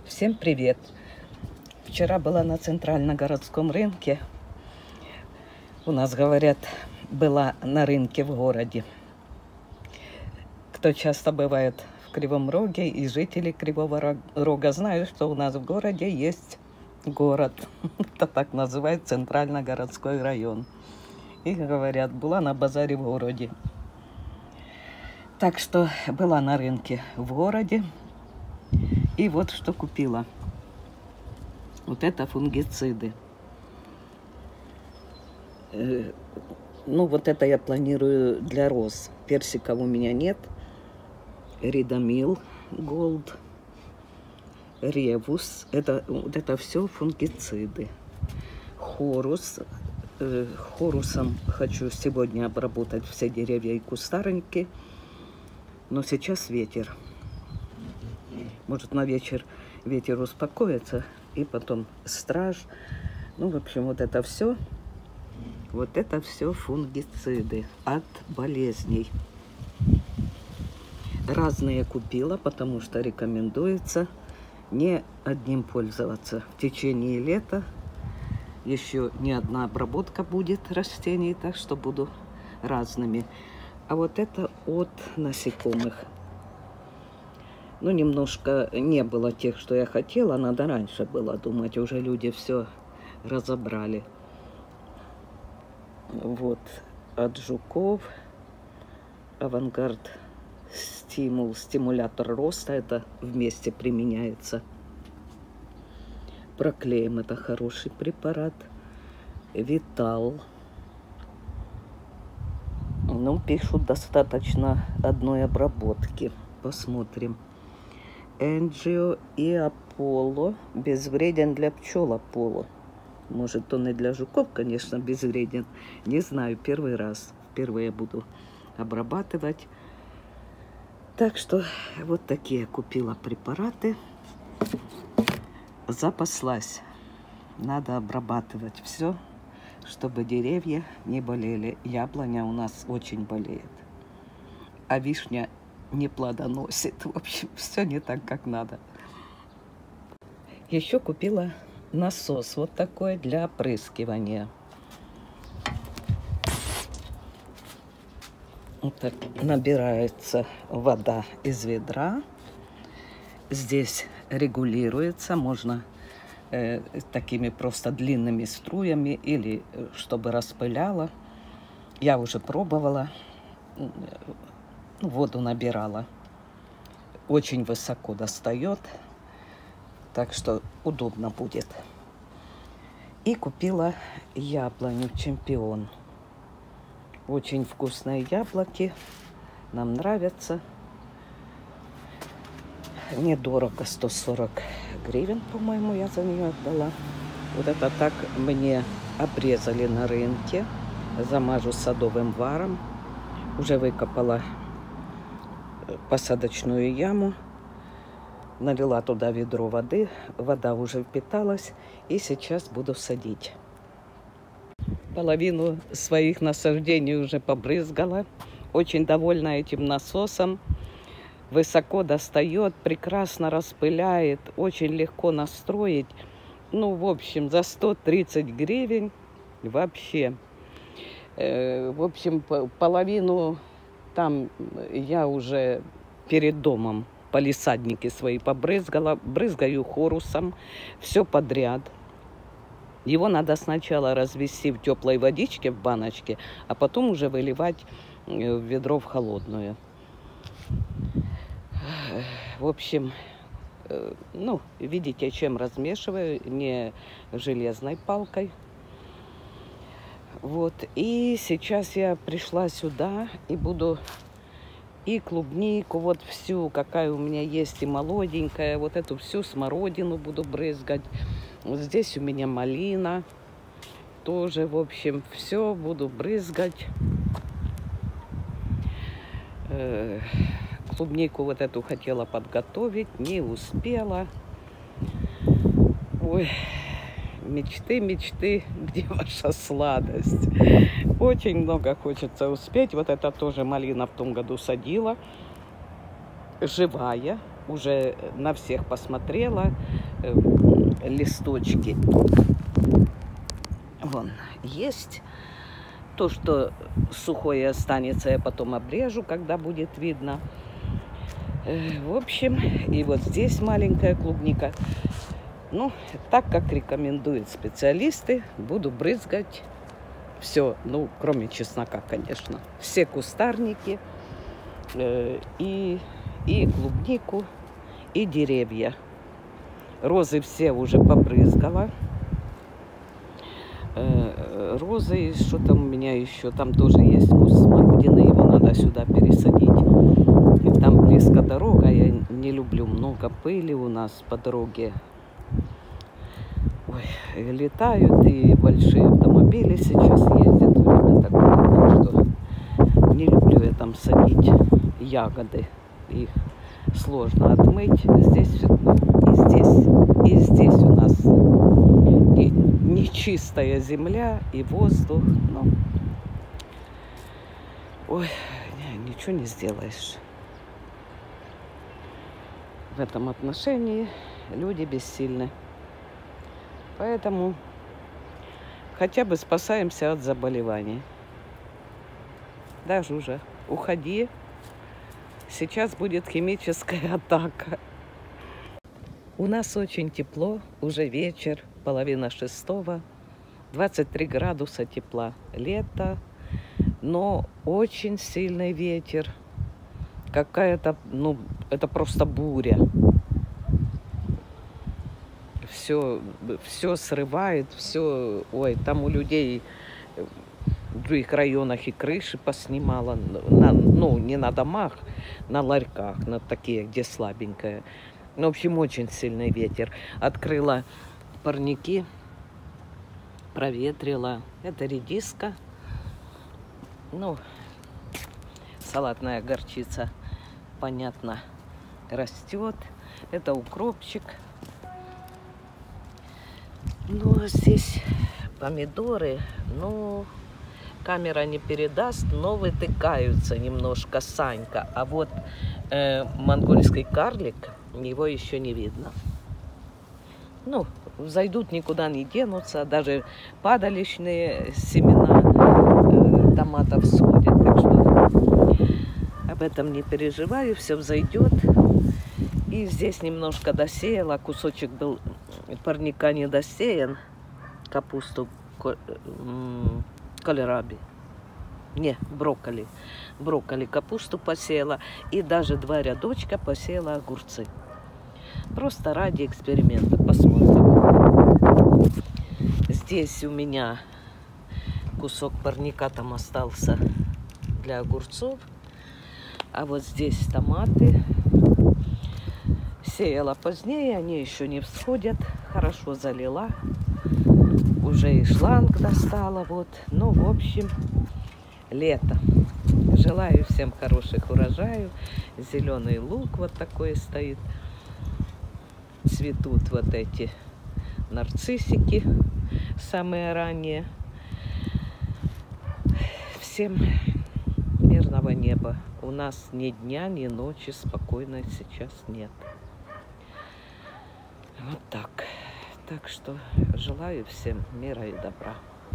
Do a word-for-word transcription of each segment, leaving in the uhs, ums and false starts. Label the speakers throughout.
Speaker 1: Всем привет! Вчера была на центрально-городском рынке. У нас, говорят, была на рынке в городе. Кто часто бывает в Кривом Роге и жители Кривого Рога знают, что у нас в городе есть город. Это так называют центрально-городской район. И говорят, была на базаре в городе. Так что была на рынке в городе. И вот что купила. Вот это фунгициды. Э, ну, вот это я планирую для роз. Персиков у меня нет. Ридомил Голд. Ревус. Это, вот это все фунгициды. Хорус. Э, хорусом хочу сегодня обработать все деревья и кустарники. Но сейчас ветер. Может, на вечер ветер успокоится, и потом страж. Ну, в общем, вот это все, вот это все фунгициды от болезней. Разные купила, потому что рекомендуется не одним пользоваться. В течение лета еще не одна обработка будет растений, так что буду разными. А вот это от насекомых. Ну, немножко не было тех, что я хотела. Надо раньше было думать. Уже люди все разобрали. Вот. От жуков. Авангард стимул. Стимулятор роста. Это вместе применяется. Проклеим. Это хороший препарат. Витал. Ну, пишут, достаточно одной обработки. Посмотрим. Энджио и Аполло безвреден для пчел Аполло. Может, он и для жуков, конечно, безвреден. Не знаю, первый раз. Впервые буду обрабатывать. Так что вот такие купила препараты. Запаслась. Надо обрабатывать все, чтобы деревья не болели. Яблоня у нас очень болеет. А вишня не плодоносит. В общем, все не так, как надо. Еще купила насос вот такой для опрыскивания. Вот так набирается вода из ведра. Здесь регулируется. Можно э, такими просто длинными струями или чтобы распыляло. Я уже пробовала. Воду набирала. Очень высоко достает. Так что удобно будет. И купила яблоню Чемпион. Очень вкусные яблоки. Нам нравятся. Недорого. сто сорок гривен, по-моему, я за нее отдала. Вот это так мне обрезали на рынке. Замажу садовым варом. Уже выкопала посадочную яму, налила туда ведро воды, вода уже впиталась, и сейчас буду садить. Половину своих насаждений уже побрызгала, очень довольна этим насосом, высоко достает, прекрасно распыляет, очень легко настроить. Ну, в общем, за сто тридцать гривен вообще. Э, в общем, половину там я уже перед домом палисадники свои побрызгала. Брызгаю хорусом. Все подряд. Его надо сначала развести в теплой водичке в баночке, а потом уже выливать в ведро в холодную. В общем, ну, видите, чем размешиваю. Не железной палкой. Вот, и сейчас я пришла сюда и буду и клубнику, вот всю, какая у меня есть, и молоденькая, вот эту всю смородину буду брызгать. Вот здесь у меня малина тоже, в общем, все буду брызгать. Э, клубнику вот эту хотела подготовить, не успела. Ой. Мечты, мечты, где ваша сладость? Очень много хочется успеть. Вот это тоже малина в том году садила. Живая. уже на всех посмотрела. Листочки. Вон есть. То, что сухое останется, я потом обрежу, когда будет видно. В общем, и вот здесь маленькая клубника. Ну, так как рекомендуют специалисты, буду брызгать все, ну, кроме чеснока, конечно. Все кустарники, э, и, и клубнику, и деревья. Розы все уже побрызгала. Э, розы, что там у меня еще? Там тоже есть куст смородины, его надо сюда пересадить. Там близко дорога, я не люблю много пыли у нас по дороге. Ой, летают и большие автомобили сейчас ездят. Время такое, что не люблю я там садить ягоды. Их сложно отмыть. Здесь и здесь, и здесь у нас и нечистая земля, и воздух. Но... Ой, ничего не сделаешь. В этом отношении люди бессильны. Поэтому хотя бы спасаемся от заболеваний. Да, Жужа, уходи. Сейчас будет химическая атака. У нас очень тепло, уже вечер, половина шестого, двадцать три градуса тепла. Лето, но очень сильный ветер. Какая-то, ну, это просто буря. Все, все срывает, все, ой, там у людей в других районах и крыши поснимала, на, ну, не на домах, на ларьках, на такие, где слабенькое. В общем, очень сильный ветер. Открыла парники, проветрила. Это редиска, ну, салатная горчица, понятно, растет. Это укропчик. Ну, а здесь помидоры, ну, камера не передаст, но вытыкаются немножко, Санька. А вот э, монгольский карлик, его еще не видно. Ну, зайдут, никуда не денутся, даже падалищные семена э, томатов сходят. Так что об этом не переживаю, все взойдет. И здесь немножко досеяла, кусочек был парника не досеян, капусту кальраби, не, брокколи, брокколи, капусту посеяла и даже два рядочка посеяла огурцы. Просто ради эксперимента, посмотрим. Здесь у меня кусок парника там остался для огурцов, а вот здесь томаты. Сеяла позднее, они еще не всходят. Хорошо залила. Уже и шланг достала. Вот. Ну, в общем, лето. Желаю всем хороших урожаев. Зеленый лук вот такой стоит. Цветут вот эти нарциссики, самые ранние. Всем мирного неба. У нас ни дня, ни ночи спокойной сейчас нет. Вот так. Так что желаю всем мира и добра.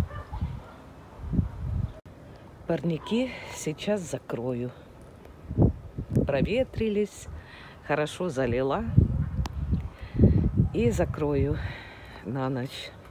Speaker 1: Парники сейчас закрою. Проветрились, хорошо залила. И закрою на ночь.